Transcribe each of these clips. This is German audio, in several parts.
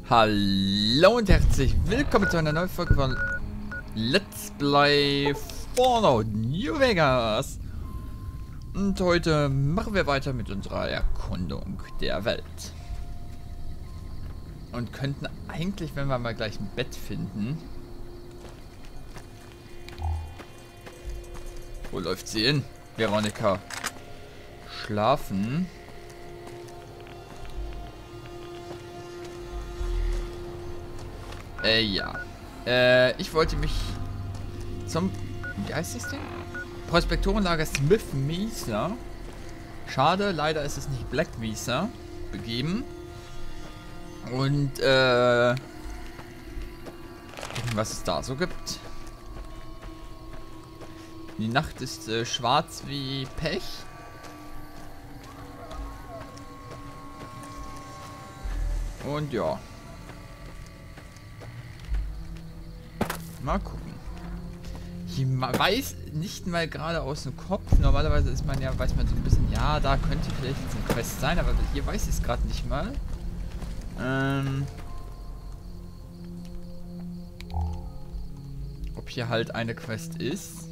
Hallo und herzlich willkommen zu einer neuen Folge von Let's Play Fallout New Vegas. Und heute machen wir weiter mit unserer Erkundung der Welt. Und könnten eigentlich, wenn wir mal gleich ein Bett finden... Wo läuft sie hin? Veronika. Schlafen. Ja. Ich wollte mich zum... Wie heißt das Ding? Prospektorenlager Smith Mesa. Schade, leider ist es nicht Black Mesa begeben. Und, gucken, was es da so gibt. Die Nacht ist schwarz wie Pech. Und ja. Mal gucken. Ich weiß nicht mal gerade aus dem Kopf. Normalerweise ist man ja, weiß man so ein bisschen, ja, da könnte vielleicht jetzt ein Quest sein, aber hier weiß ich es gerade nicht mal. Ob hier halt eine Quest ist.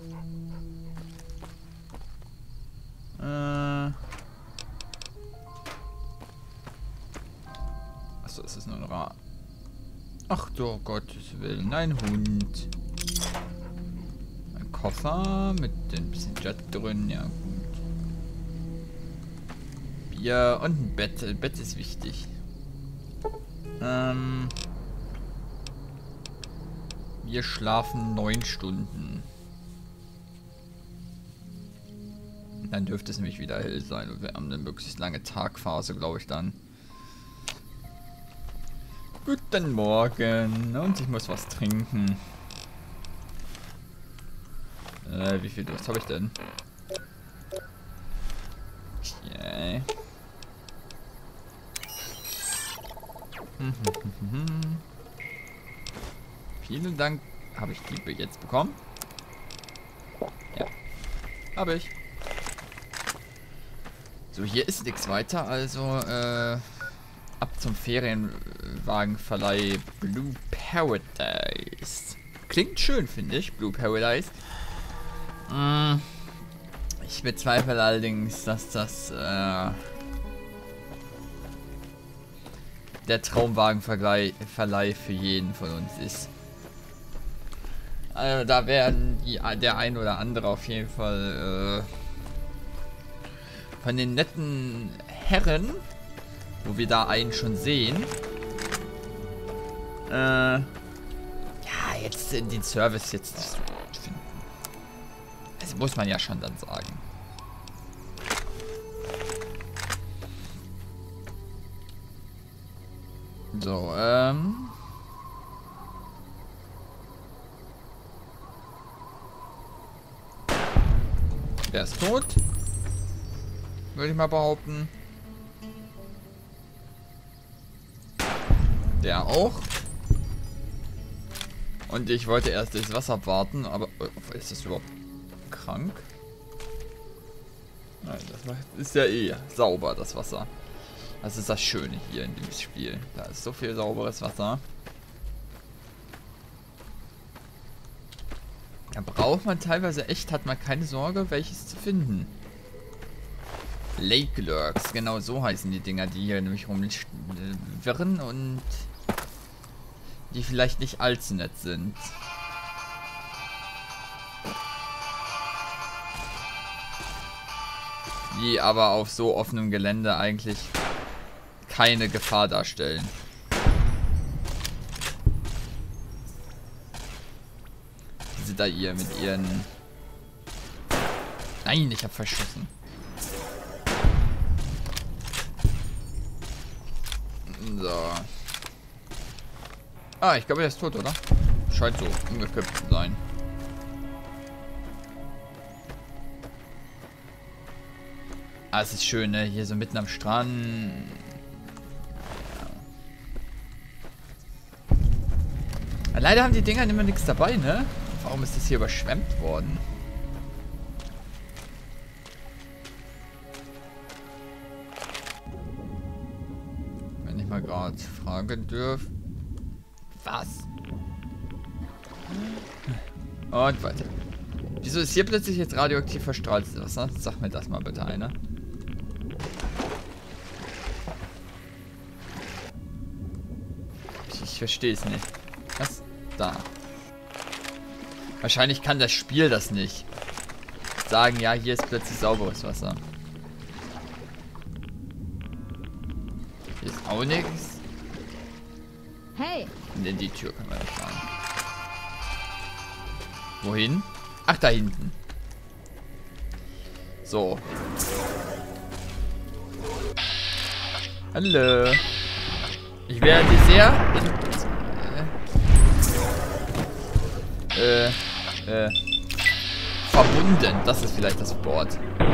Achso, ist das nur ein Rat? Ach du Gottes Willen, ein Hund. Ein Koffer mit ein bisschen Jet drin, ja gut. Bier und ein Bett. Ein Bett ist wichtig. Wir schlafen 9 Stunden. Dann dürfte es nämlich wieder hell sein und wir haben eine möglichst lange Tagphase, glaube ich dann. Guten Morgen. Und ich muss was trinken. Wie viel Durst habe ich denn? Okay. Vielen Dank. Habe ich die jetzt bekommen? Ja. Habe ich. So, hier ist nichts weiter, also, ab zum Ferienwagenverleih Blue Paradise. Klingt schön, finde ich, Blue Paradise. Ich bezweifle allerdings, dass das der Traumwagenverleih für jeden von uns ist. Also da werden der ein oder andere auf jeden Fall von den netten Herren, wo wir da einen schon sehen, ja, jetzt den Service jetzt nicht so gut finden. Das muss man ja schon dann sagen. So, der ist tot. Würde ich mal behaupten. Der auch. Und ich wollte erst durchs Wasser abwarten, aber... ist das überhaupt krank? Nein, das ist ja eh sauber, das Wasser. Das ist das Schöne hier in dem Spiel. Da ist so viel sauberes Wasser. Da braucht man teilweise echt, hat man keine Sorge, welches zu finden. Lake Lurks, genau so heißen die Dinger, die hier nämlich rumwirren und die vielleicht nicht allzu nett sind. Die aber auf so offenem Gelände eigentlich keine Gefahr darstellen. Diese da hier mit ihren... Nein, ich habe verschossen. So. Ah, ich glaube, er ist tot, oder? Scheint so umgekippt zu sein. Ah, es ist schön, ne? Hier so mitten am Strand. Ja. Leider haben die Dinger immer nichts dabei, ne? Warum ist das hier überschwemmt worden? Wenn ich mal gerade kurz fragen dürfen. Was? Und weiter. Wieso ist hier plötzlich jetzt radioaktiv verstrahltes Wasser? Sag mir das mal bitte einer. Ich verstehe es nicht. Was? Da. Wahrscheinlich kann das Spiel das nicht. Sagen, ja, hier ist plötzlich sauberes Wasser. Hier ist auch nichts. Hey. In die Tür können wir nicht fahren. Wohin? Ach, da hinten. So. Hallo. Ich werde sehr verbunden. Das ist vielleicht das Wort.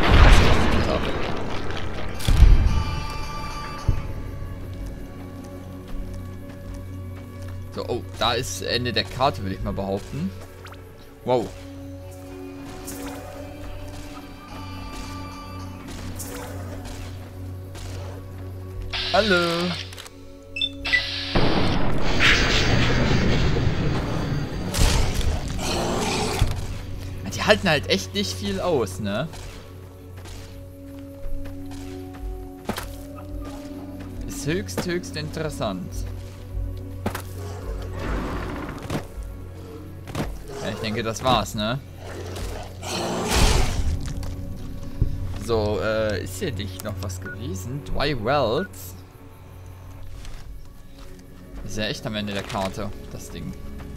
So, oh, da ist Ende der Karte, will ich mal behaupten. Wow. Hallo. Die halten halt echt nicht viel aus, ne? Ist höchst interessant. Ja, ich denke, das war's, ne? So, ist hier nicht noch was gewesen? Dry Wells. Ist ja echt am Ende der Karte, das Ding.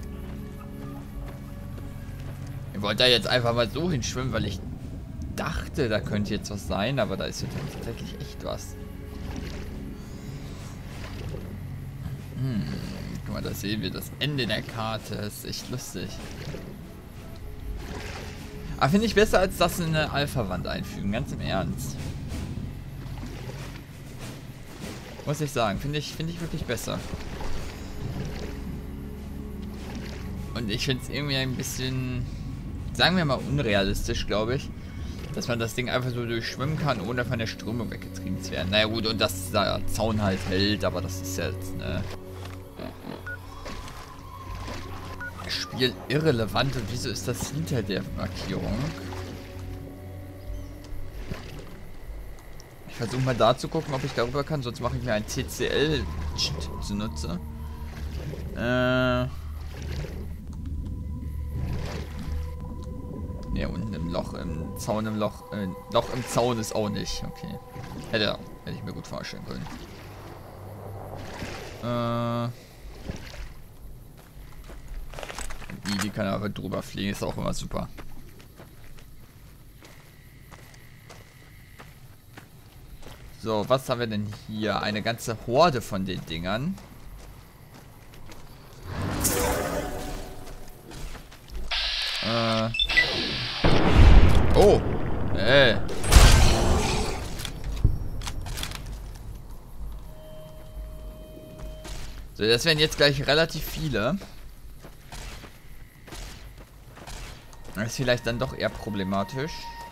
Ich wollte da jetzt einfach mal so hinschwimmen, weil ich dachte, da könnte jetzt was sein, aber da ist ja tatsächlich echt was. Guck mal, da sehen wir das Ende der Karte. Das ist echt lustig. Aber finde ich besser, als das in eine Alpha-Wand einfügen, ganz im Ernst. Muss ich sagen, finde ich wirklich besser. Und ich finde es irgendwie ein bisschen, sagen wir mal, unrealistisch, glaube ich. Dass man das Ding einfach so durchschwimmen kann, ohne von der Strömung weggetrieben zu werden. Naja gut, und dass der Zaun halt hält, aber das ist jetzt, ne... Spiel irrelevant. Und wieso ist das hinter der Markierung? Ich versuche mal da zu gucken, ob ich darüber kann, sonst mache ich mir ein TCL zunutze. Ne, unten im Loch, im Zaun, Loch im Zaun ist auch nicht. Okay. Hätte ich mir gut vorstellen können. Die kann aber drüber fliegen, ist auch immer super. So, was haben wir denn hier? Eine ganze Horde von den Dingern. Oh! So, das werden jetzt gleich relativ viele. Das ist vielleicht dann doch eher problematisch.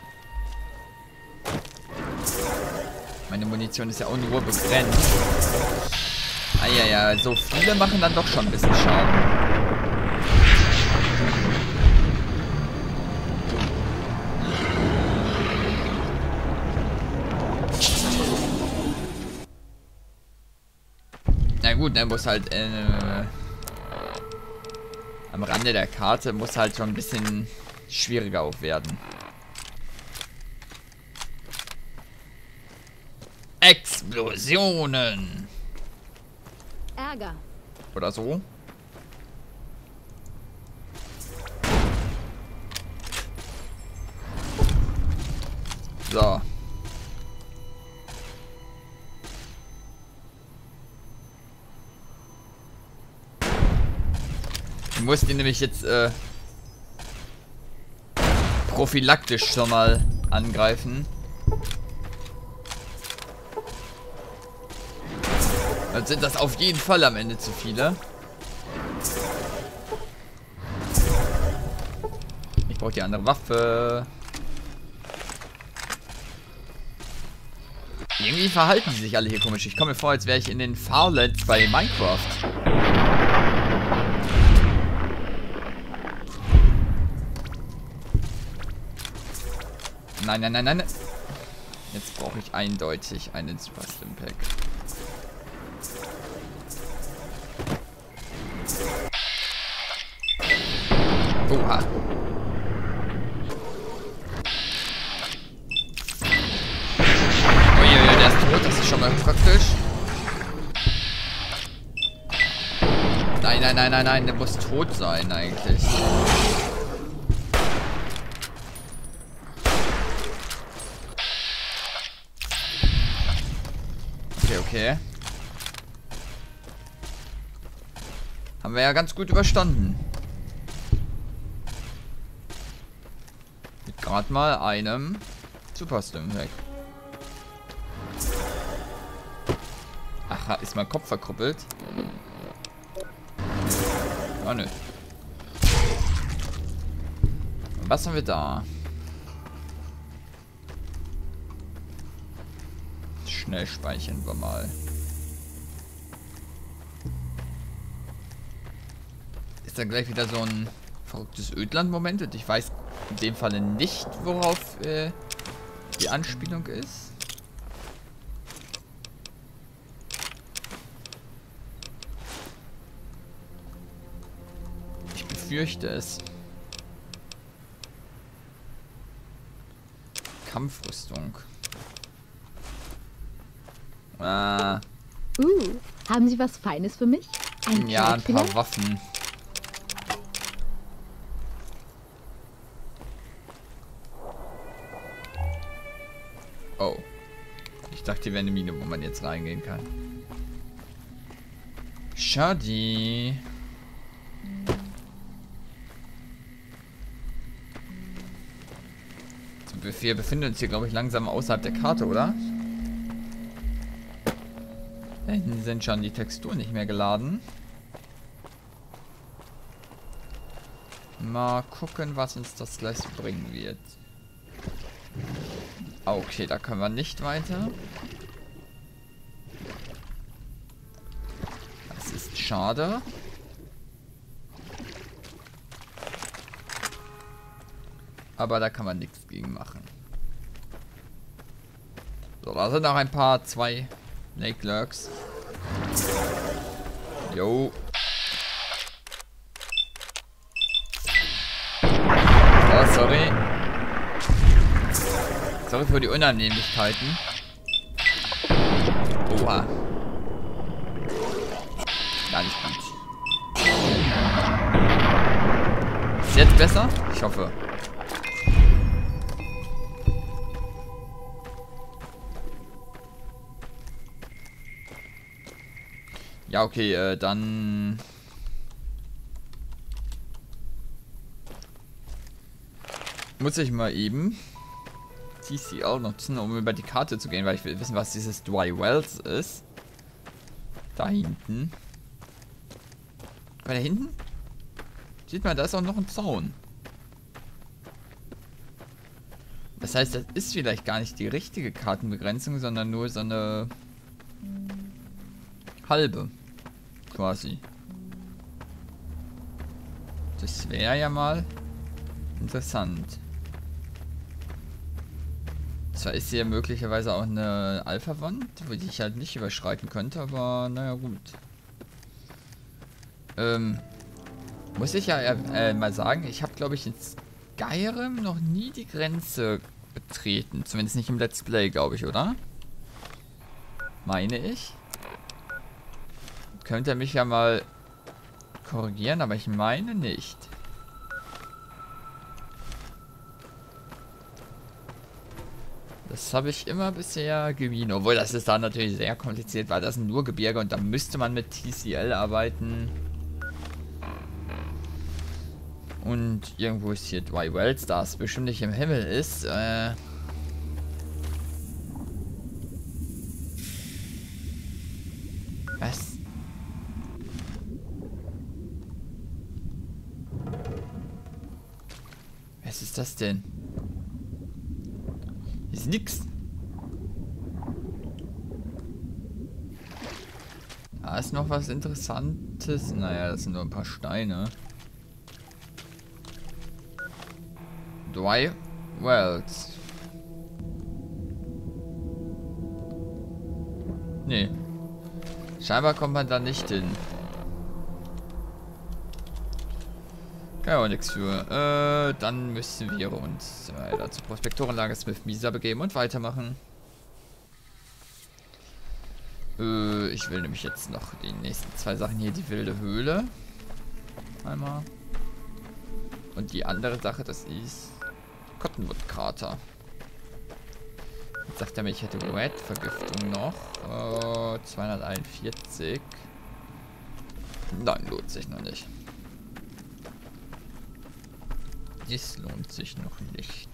Meine Munition ist ja auch nur begrenzt. Ah ja, so viele machen dann doch schon ein bisschen Schaden. Na gut, er muss halt am Rande der Karte muss halt schon ein bisschen schwieriger auch werden. Explosionen! Ärger. Oder so. So. Ich muss die nämlich jetzt prophylaktisch schon mal angreifen. Dann sind das auf jeden Fall am Ende zu viele. Ich brauche die andere Waffe. Irgendwie verhalten die sich alle hier komisch. Ich komme mir vor, als wäre ich in den Farlands bei Minecraft. Nein, nein, nein, nein. Jetzt brauche ich eindeutig einen Super Stim Pack. Oha. Uiuiui, der ist tot. Das ist schon mal praktisch. Nein, nein, nein, nein, nein. Der muss tot sein eigentlich. Okay. Haben wir ja ganz gut überstanden. Mit gerade mal einem Super Stim weg. Ach, ist mein Kopf verkrüppelt? Oh nö. Was haben wir da? Schnell speichern wir mal. Ist dann gleich wieder so ein verrücktes Ödland-Moment und ich weiß in dem Falle nicht, worauf die Anspielung ist. Ich befürchte es. Kampfrüstung. Haben Sie was Feines für mich? Ja, ein paar Waffen. Oh. Ich dachte, die wäre eine Mine, wo man jetzt reingehen kann. Schade. Wir befinden uns hier, glaube ich, langsam außerhalb der Karte, oder? Da hinten sind schon die Texturen nicht mehr geladen. Mal gucken, was uns das gleich so bringen wird. Okay, da können wir nicht weiter. Das ist schade. Aber da kann man nichts gegen machen. So, da sind noch ein paar, 2 Lake Lurks. Jo. Oh, sorry. Sorry für die Unannehmlichkeiten. Oha. Gar nicht gut. Ist jetzt besser? Ich hoffe. Ja, okay, dann... muss ich mal eben TCL nutzen, um über die Karte zu gehen, weil ich will wissen, was dieses Dry Wells ist. Da hinten. Da hinten? Sieht man, da ist auch noch ein Zaun. Das heißt, das ist vielleicht gar nicht die richtige Kartenbegrenzung, sondern nur so eine halbe. Quasi. Das wäre ja mal interessant. Zwar ist hier möglicherweise auch eine Alpha-Wand, die ich halt nicht überschreiten könnte, aber naja, gut. Muss ich ja mal sagen, ich habe, glaube ich, in Skyrim noch nie die Grenze betreten. Zumindest nicht im Let's Play, glaube ich, oder? Meine ich. Könnte er mich ja mal korrigieren, aber ich meine nicht. Das habe ich immer bisher gemieden. Obwohl, das ist da natürlich sehr kompliziert, weil das sind nur Gebirge und da müsste man mit TCL arbeiten. Und irgendwo ist hier Dry Wells, da es bestimmt nicht im Himmel ist. Was? Was ist das denn? Hier ist nix. Da ist noch was Interessantes. Naja, das sind nur ein paar Steine. Dry Wells. Nee. Scheinbar kommt man da nicht hin. Kann ja auch nichts für. Dann müssen wir uns weiter zur Prospektorenlage Smith Mesa begeben und weitermachen. Ich will nämlich jetzt noch die nächsten 2 Sachen hier. Die wilde Höhle. Einmal. Und die andere Sache, das ist Cottonwood-Krater. Jetzt sagt er mir, ich hätte Red-Vergiftung noch. 241. Nein, lohnt sich noch nicht. Das lohnt sich noch nicht.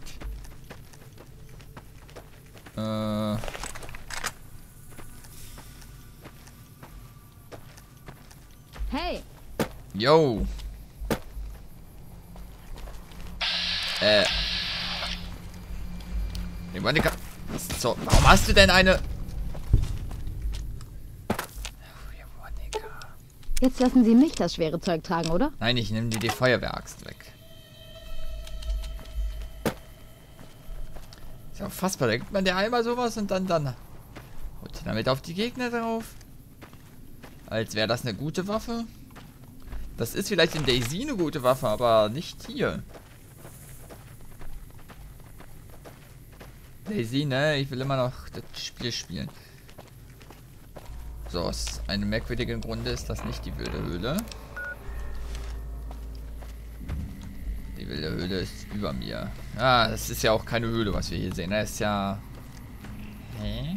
Hey! Yo! Monika. So, warum hast du denn eine... Jetzt lassen Sie mich das schwere Zeug tragen, oder? Nein, ich nehme dir die Feuerwehraxt weg. Ist ja unfassbar. Da gibt man der einmal sowas und dann holt sie damit auf die Gegner drauf. Als wäre das eine gute Waffe. Das ist vielleicht in DayZ eine gute Waffe, aber nicht hier. DayZ, ne? Ich will immer noch das Spiel spielen. So, aus einem merkwürdigen Grunde ist das nicht die wilde Höhle. Die wilde Höhle ist über mir. Ah, das ist ja auch keine Höhle, was wir hier sehen. Das ist ja... Hä?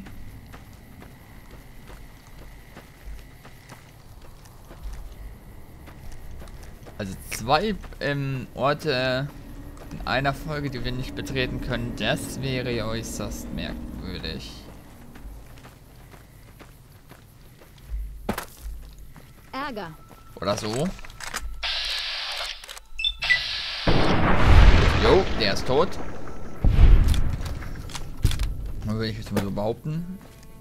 Also 2 Orte in einer Folge, die wir nicht betreten können, das wäre äußerst merkwürdig. Ärger. Oder so. Jo, der ist tot. Dann würde ich jetzt mal so behaupten.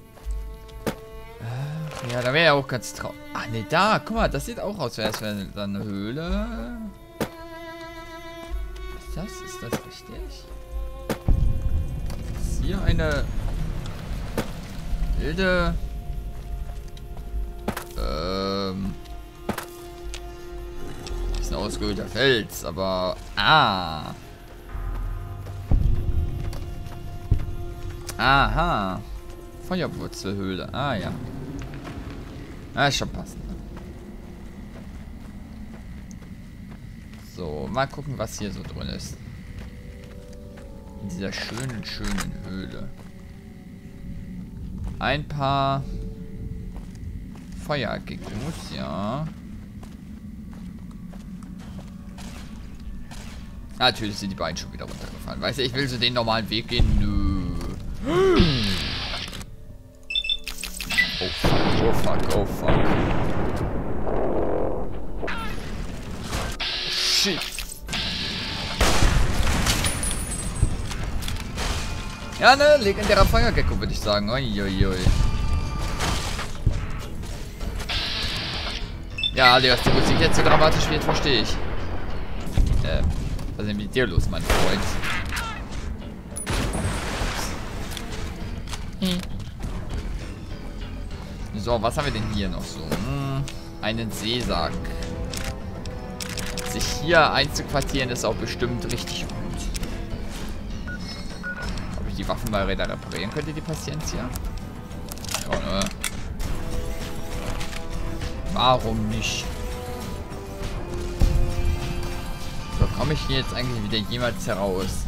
Ja, da wäre ja auch ganz traurig. Ach ne, da, guck mal, das sieht auch aus, als wäre da eine Höhle. Ist das richtig? Ist hier eine wilde... ist ein ausgehöhlter Fels, aber... Ah. Aha. Feuerwurzelhöhle. Ah, ja. Ah, ist schon passend. So, mal gucken, was hier so drin ist. In dieser schönen Höhle. Ein paar Feuergeckos, ja. Natürlich sind die beiden schon wieder runtergefallen. Weißt du, ich will so den normalen Weg gehen. Nö. Oh fuck, oh fuck, oh fuck. Shit. Ja, ne, legendärer Feuergecko, würde ich sagen. Uiuiui. Ja, dass die Musik jetzt so dramatisch wird, verstehe ich. Was ist denn mit dir los, mein Freund? So, was haben wir denn hier noch so? Einen Seesack. Sich hier einzuquartieren ist auch bestimmt richtig gut. Ob ich die Waffen mal reparieren könnte, die Patienz hier? Ja, ne? Warum nicht? So, komme ich hier jetzt eigentlich wieder jemals heraus?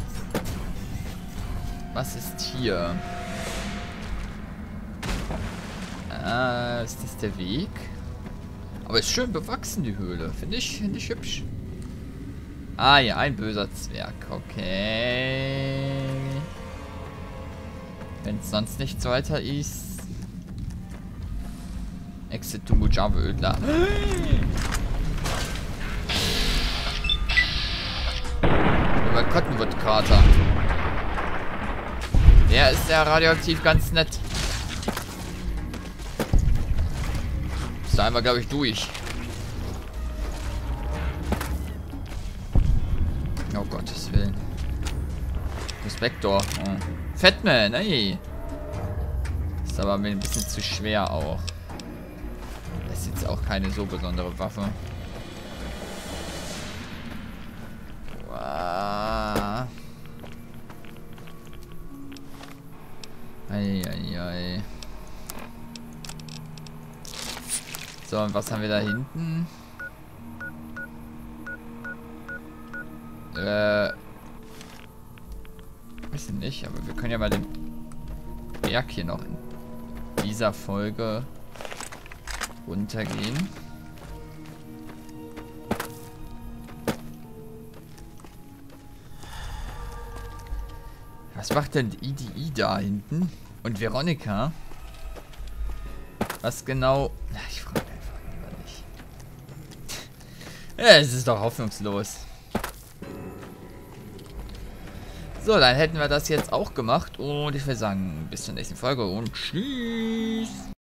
Was ist hier? Ah, ist das der Weg? Aber ist schön bewachsen, die Höhle. Finde ich hübsch. Ah ja, ein böser Zwerg. Okay. Wenn es sonst nichts weiter ist. Exit to Mujave-Ödler. Über Cottonwood-Krater. Der ist ja radioaktiv ganz nett. da einmal, glaube ich, durch. Oh Gottes Willen. Prospektor. Oh. Fatman, ey. Ist aber mir ein bisschen zu schwer auch. Das ist jetzt auch keine so besondere Waffe. Wow. Eieiei. So, und was haben wir da hinten? Wissen nicht, aber wir können ja mal den Berg hier noch in dieser Folge runtergehen. Was macht denn EDI da hinten? Und Veronika? Was genau... Ich frage einfach lieber nicht. Ja, es ist doch hoffnungslos. So, dann hätten wir das jetzt auch gemacht. Und ich würde sagen, bis zur nächsten Folge und tschüss.